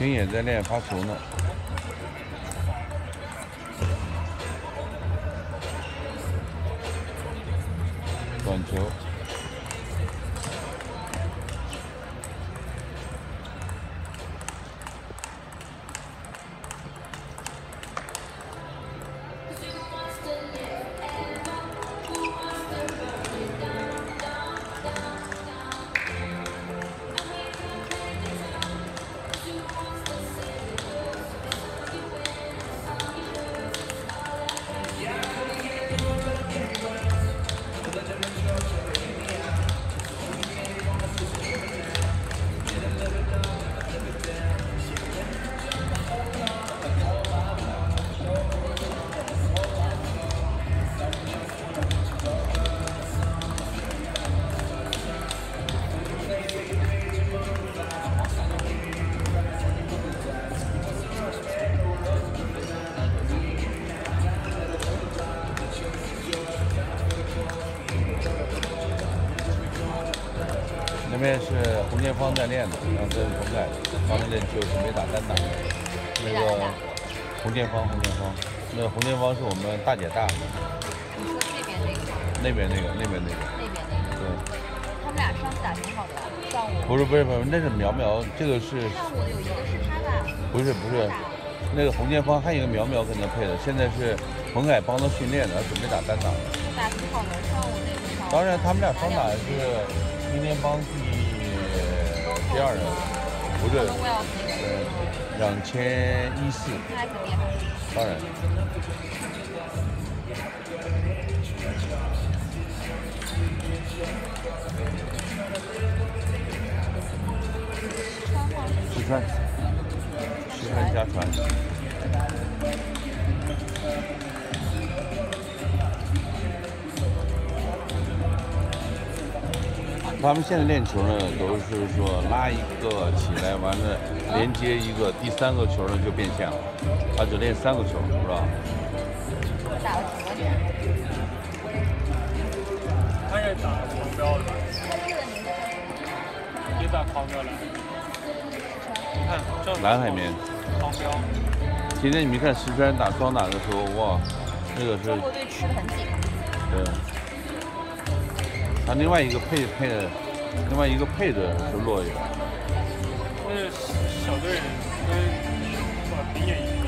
平野在练发球呢。短球。那边是洪建芳在练的，然后这是冯凯他们练球准备打单打。那个洪建芳，那个洪建芳是我们大姐大。 你说这边那个？ 那边那个。对。 他们俩上次打挺好的，上午。 不是，那是苗苗，这个是。 上午有一个是他的。 不是，那个洪建芳还有一个苗苗跟他配的，现在是冯凯帮他训练的，准备打单打。 打挺好的，上午那个。 当然，他们俩双打是乒联帮第二人，不是，2014。 那还挺厉害。 当然。石川家传。他们现在练球呢，都是说拉一个起来，完了连接一个，第3个球呢就变线了。他只练3个球，是吧？ 打了挺多年。 他也打狂飙的吧？也打狂飙来。你看， 蓝海绵。 狂飙。 今天你们看石川打双打的时候，哇，那个是。 中国队吃得很紧。 对。他另外一个配的是弱一点。 那是小队跟平野一样。